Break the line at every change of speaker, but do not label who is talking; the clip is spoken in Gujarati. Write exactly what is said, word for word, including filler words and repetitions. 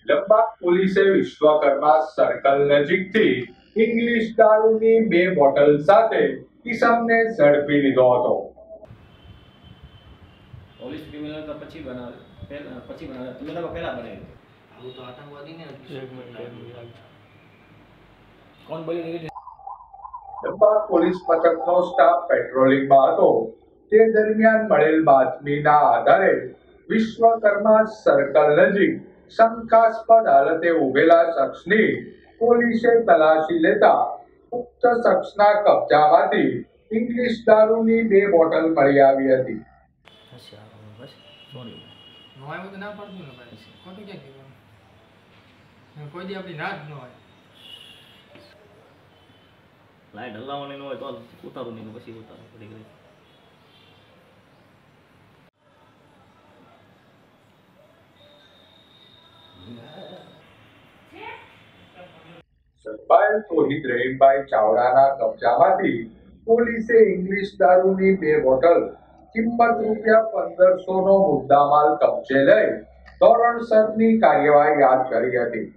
લંબાક પોલીસે વિશ્વકર્મા સર્કલ નજીકથી ઇંગ્લિશ દારૂની બે બોટલ સાથે કિસમને ઝડપી લીધો હતો.
પોલીસ ક્રિમિનલ તો પછી બનાવે પહેલા પછી બનાવે તમે લોકો પહેલા બનાવી આવું તો આતંકવાદી ને કોણ બોલી
લંબાક પોલીસ મથકનો સ્ટાફ પેટ્રોલિંગમાં હતો. તે દરમિયાન મળેલ બાતમીના આધારે વિશ્વકર્મા સર્કલ નજીક શંકાસ્પદ હાલતે ઉભેલા શખ્સની પોલીસે તલાશી લેતા ઉક્ત શખ્સના કબજામાંથી ઇંગ્લિશ દારૂની બે બોટલ મળી આવી હતી.
લાઈટ હલાવવાની ન હોય તો ઉતારું નહીં પછી ઉતારું પડી ગઈ.
સતપાલ તોહિદ રહીમભાઈ ચાવડાના કબજામાંથી પોલીસે ઇંગ્લિશ દારૂની બે બોટલ કિંમત રૂપિયા પંદરસો નો મુદ્દામાલ કબજે લઈ ધોરણસરની કાર્યવાહી હાથ ધરી હતી.